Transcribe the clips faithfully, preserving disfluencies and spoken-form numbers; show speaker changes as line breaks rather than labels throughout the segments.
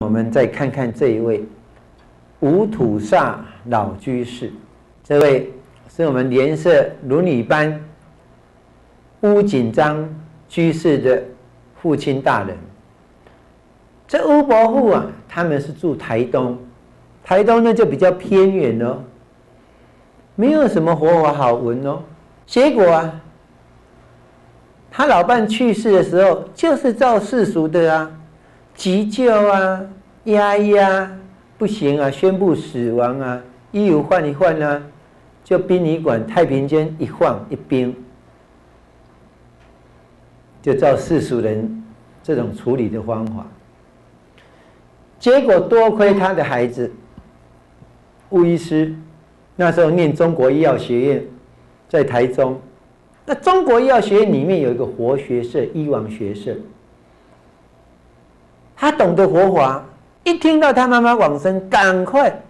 们再看看这一位无土煞老居士，这位是我们莲社伦理班巫景章居士的父亲大人。这巫伯父啊，他们是住台东，台东呢就比较偏远哦，没有什么佛法好闻哦。结果啊，他老伴去世的时候，就是照世俗的啊，急救啊，压一压，不行啊，宣布死亡啊，衣服换一换啊，就殡仪馆太平间一晃一冰，就照世俗人这种处理的方法。结果多亏他的孩子巫医师，那时候念中国医药学院，在台中。那中国医药学院里面有一个活学社、医王学社，他懂得活法，一听到他妈妈往生，赶快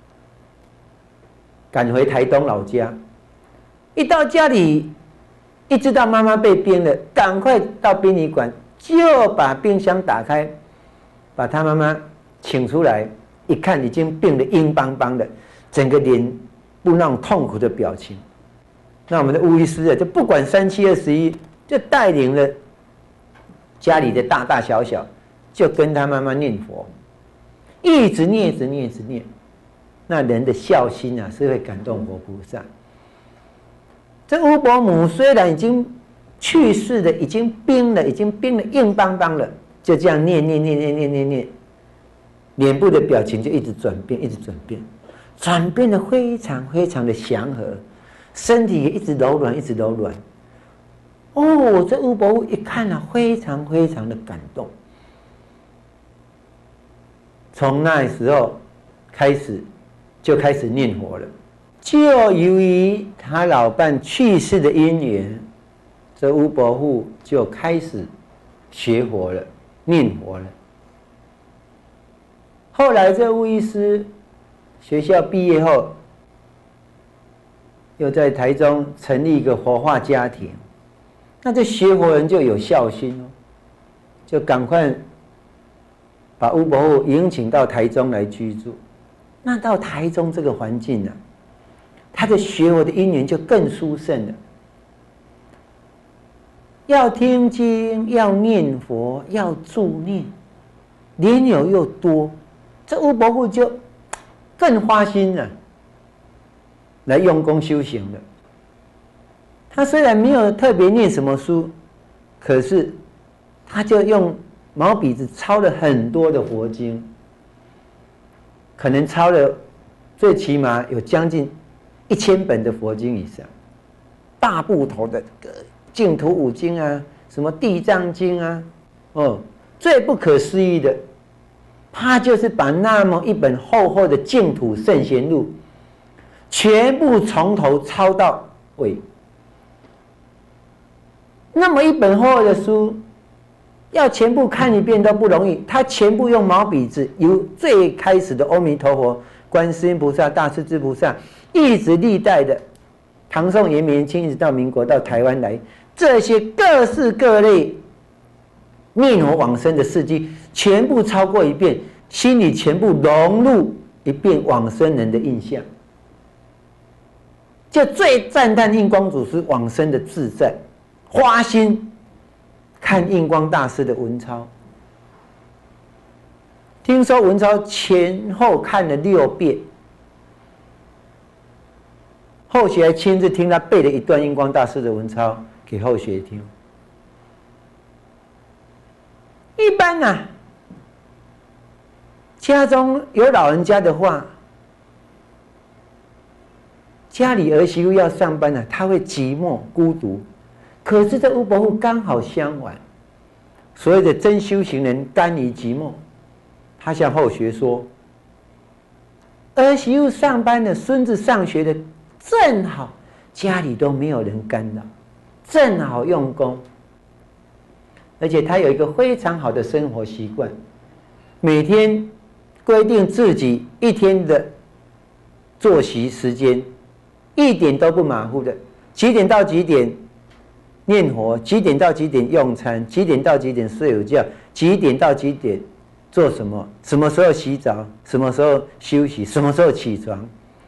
赶回台东老家。一到家里，一知道妈妈被冰了，赶快到殡仪馆，就把冰箱打开，把他妈妈请出来，一看已经病得硬邦邦的，整个脸部那种痛苦的表情。那我们的巫医师啊，就不管三七二十一，就带领了家里的大大小小，就跟他妈妈念佛，一直念，一直念，一直念。那人的孝心啊，是会感动活菩萨。这巫伯母虽然已经去世了，已经冰了，已经冰得硬邦邦了，就这样念念念念念念念。脸部的表情就一直转变，一直转变，转变得非常非常的祥和，身体也一直柔软，一直柔软。哦，这巫伯一看啊，非常非常的感动。从那时候开始，就开始念佛了。就由于他老伴去世的因缘，这巫伯父就开始学佛了，念佛了。后来这巫医师学校毕业后，又在台中成立一个佛化家庭。那这学佛人就有孝心哦，就赶快把巫伯父迎请到台中来居住。那到台中这个环境呢、啊，他的学佛的因缘就更殊胜了。要听经，要念佛，要助念，莲友又多。这巫伯父就更花心了，来用功修行了。他虽然没有特别念什么书，可是他就用毛笔字抄了很多的佛经，可能抄了最起码有将近一千本的佛经以上，大部头的净土五经啊，什么地藏经啊，哦，最不可思议的。他就是把那么一本厚厚的净土圣贤录，全部从头抄到尾。那么一本厚厚的书，要全部看一遍都不容易。他全部用毛笔字，由最开始的阿弥陀佛、观世音菩萨、大势至菩萨，一直历代的唐宋元明清，一直到民国到台湾来，这些各式各类念佛往生的事迹，全部抄过一遍，心里全部融入一遍往生人的印象。就最赞叹印光祖师往生的自在，花心看印光大师的文钞。听说文钞前后看了六遍，后学还亲自听他背了一段印光大师的文钞给后学听。一般啊，家中有老人家的话，家里儿媳妇要上班啊，他会寂寞孤独。可是这巫伯父刚好相反，所谓的真修行人甘于寂寞。他向后学说，儿媳妇上班的，孙子上学的，正好家里都没有人干扰，正好用功。而且他有一个非常好的生活习惯，每天规定自己一天的作息时间，一点都不马虎的，几点到几点念佛，几点到几点用餐，几点到几点睡午觉，几点到几点做什么，什么时候洗澡，什么时候休息，什么时候起床，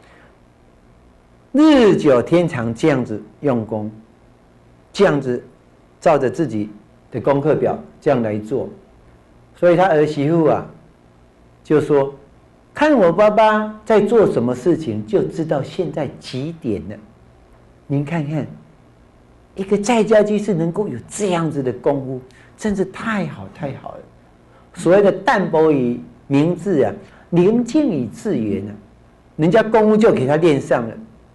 日久天长这样子用功，这样子照着自己的功课表这样来做。所以他儿媳妇啊就说，看我爸爸在做什么事情，就知道现在几点了。您看看，一个在家居士能够有这样子的功夫，真是太好太好了。所谓的淡泊于明志啊，宁静以致远啊，人家功夫就给他练上了。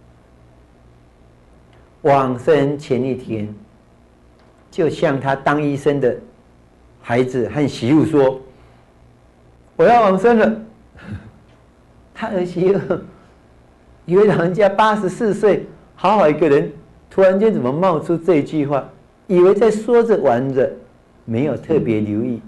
往生前一天，就向他当医生的孩子和媳妇说：“我要往生了。”他儿媳妇以为老人家八十四岁，好好一个人，突然间怎么冒出这一句话？以为在说着玩着，没有特别留意。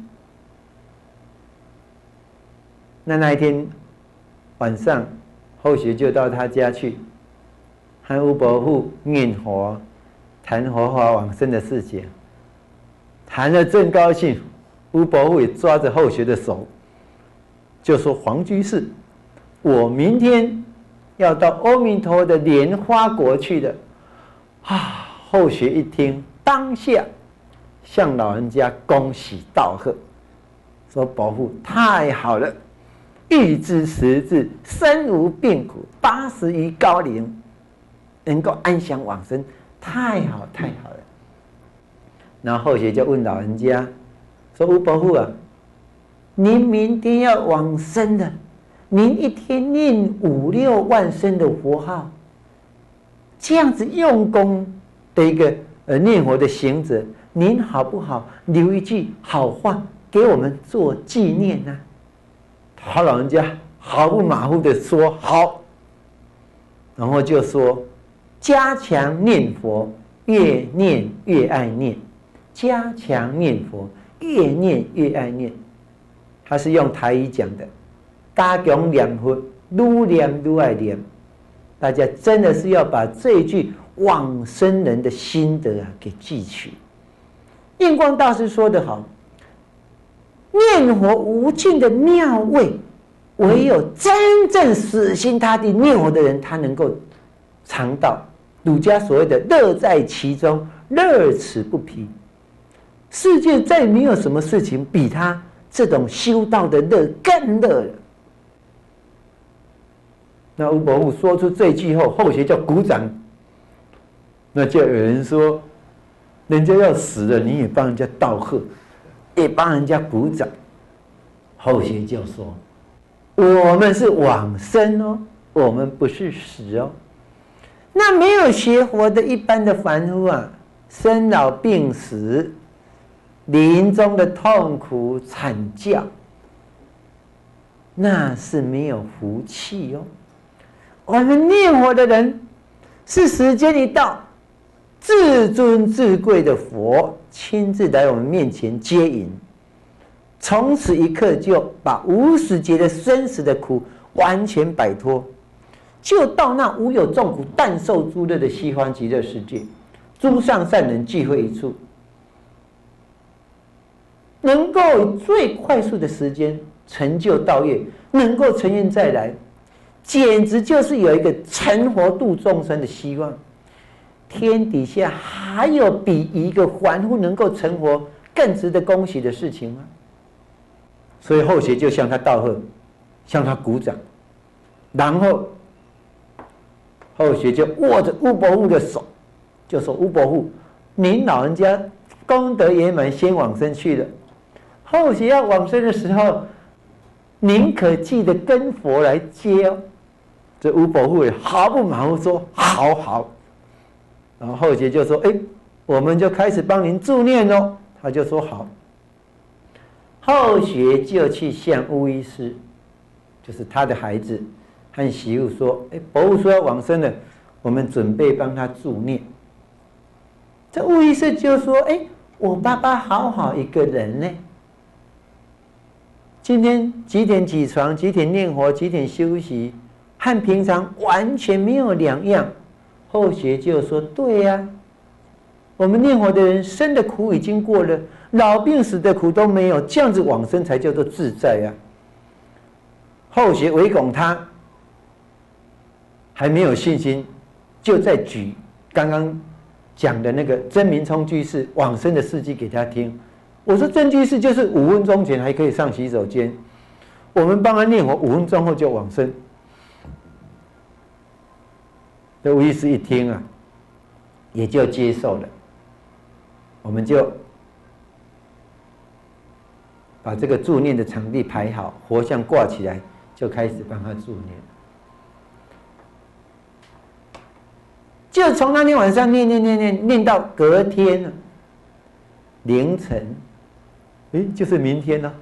那那一天晚上，后学就到他家去，和吴伯父念佛，谈佛法往生的事情，谈得正高兴，吴伯父也抓着后学的手，就说：“黄居士，我明天要到阿弥陀的莲花国去的。”啊！后学一听，当下向老人家恭喜道贺，说：“伯父太好了，欲知时至，身无病苦，八十余高龄，能够安详往生，太好太好了。”然后后学就问老人家说：“吴伯父啊，您明天要往生的，您一天念五六万声的佛号，这样子用功的一个呃念佛的行者，您好不好留一句好话给我们做纪念呢？”他老人家毫不马虎的说：“好。”然后就说：“加强念佛，越念越爱念；加强念佛，越念越爱念。”他是用台语讲的，加强念佛，愈念愈爱念。大家真的是要把这一句往生人的心得啊给记取。印光大师说得好，念佛无尽的妙味，唯有真正死心塌地念佛的人，他能够尝到儒家所谓的乐在其中，乐此不疲。世界再没有什么事情比他这种修道的乐更乐了。那吴伯父说出这句后，后学就鼓掌。那就有人说，人家要死了，你也帮人家道贺，也帮人家鼓掌。后学就说：“我们是往生哦，我们不是死哦。那没有学佛的一般的凡夫啊，生老病死、临终的痛苦惨叫，那是没有福气哦。我们念佛的人，是时间一到，至尊至贵的佛亲自来我们面前接引，从此一刻就把无始劫的生死的苦完全摆脱，就到那无有众苦但受诸乐的西方极乐世界，诸上善人聚会一处，能够以最快速的时间成就道业，能够成愿再来，简直就是有一个成佛度众生的希望。天底下还有比一个凡夫能够成佛更值得恭喜的事情吗？所以后学就向他道贺，向他鼓掌，然后后学就握着吴伯父的手，就说：“吴伯父，您老人家功德圆满，先往生去了。后学要往生的时候，您可记得跟佛来接哦。”这吴伯父也毫不马虎说：“好好。”然后后学就说：“哎，我们就开始帮您助念哦。”他就说：“好。”后学就去向巫医师，就是他的孩子和媳妇说：“哎，伯父说要往生了，我们准备帮他助念。”这巫医师就说：“哎，我爸爸好好一个人呢，今天几点起床，几点念佛，几点休息，和平常完全没有两样。”后学就说：“对呀、啊， 我们念佛的人生的苦已经过了，老病死的苦都没有，这样子往生才叫做自在啊。后学唯恐他还没有信心，就在举刚刚讲的那个曾明聪居士往生的事迹给他听。我说曾居士就是五分钟前还可以上洗手间，我们帮他念佛，五分钟后就往生。这吴医师一听啊，也就接受了。我们就把这个助念的场地排好，佛像挂起来，就开始帮他助念。就从那天晚上念念念念念到隔天凌晨，诶，就是明天了。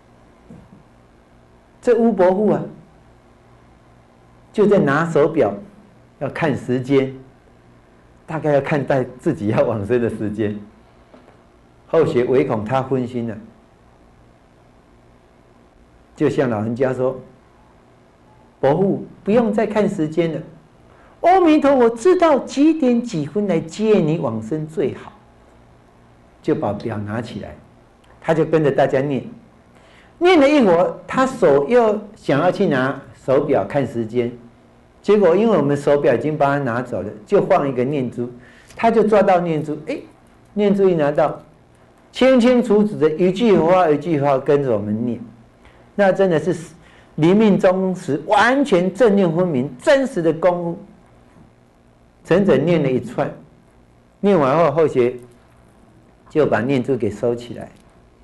这巫伯父啊，就在拿手表要看时间，大概要看待自己要往生的时间。后学唯恐他分心了，就向老人家说：“伯父，不用再看时间了。阿弥陀佛知道几点几分来接你往生最好。”就把表拿起来，他就跟着大家念，念了一会儿，他手又想要去拿手表看时间，结果因为我们手表已经把他拿走了，就放一个念珠，他就抓到念珠，哎，念珠一拿到，清清楚楚的一句话一句话跟着我们念，那真的是临命终时完全正念分明，真实的功夫。整整念了一串，念完后后学就把念珠给收起来，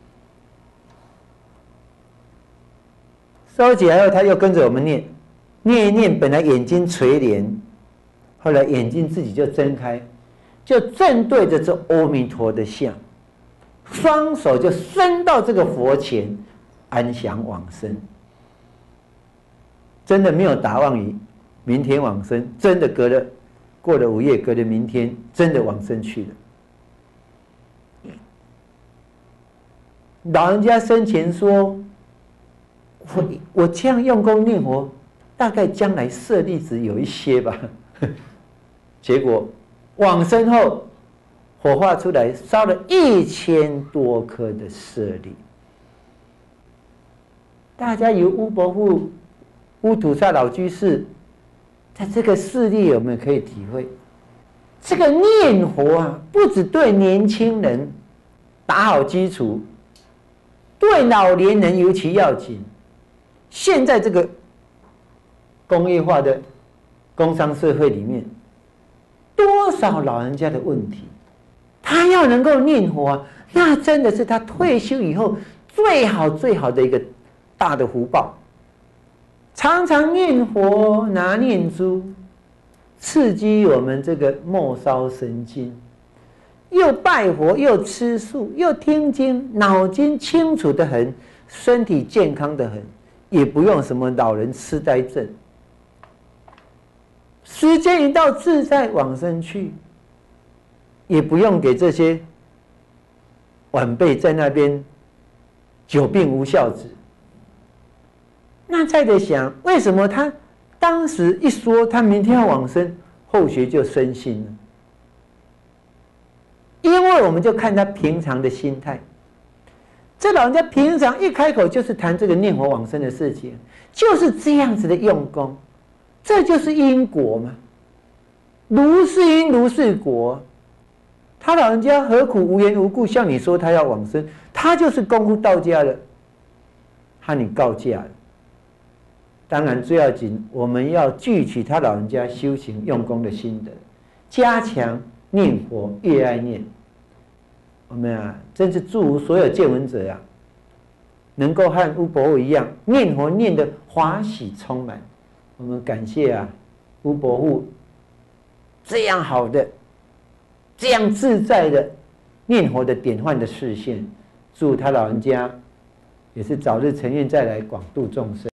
收起来后他又跟着我们念，念一念，本来眼睛垂帘，后来眼睛自己就睁开，就正对着这阿弥陀的像，双手就伸到这个佛前，安详往生。真的没有打妄语，明天往生，真的隔了过了午夜，隔了明天，真的往生去了。老人家生前说：“我我这样用功念佛，大概将来舍利子有一些吧。”结果往生后，火化出来，烧了一千多颗的舍利。大家由巫伯父、巫土萨老居士，在这个事例我们可以体会，这个念佛啊，不只对年轻人打好基础，对老年人尤其要紧。现在这个工业化的工商社会里面，多少老人家的问题，他要能够念佛啊，那真的是他退休以后最好最好的一个大的福报。常常念佛拿念珠，刺激我们这个末梢神经，又拜佛又吃素又听经，脑筋清楚得很，身体健康得很，也不用什么老人痴呆症。时间一到，自在往生去，也不用给这些晚辈在那边久病无孝子。那再得想，为什么他当时一说他明天要往生，后学就生信了？因为我们就看他平常的心态，这老人家平常一开口就是谈这个念佛往生的事情，就是这样子的用功，这就是因果嘛。如是因如是果，他老人家何苦无缘无故向你说他要往生？他就是功夫到家了，和你告假了。当然最要紧，我们要汲取他老人家修行用功的心得，加强念佛，越爱念。我们啊，真是祝福所有见闻者啊，能够和巫伯父一样，念佛念得欢喜充满。我们感谢啊，巫伯父这样好的、这样自在的念佛的典范的示现，祝他老人家也是早日成愿再来广度众生。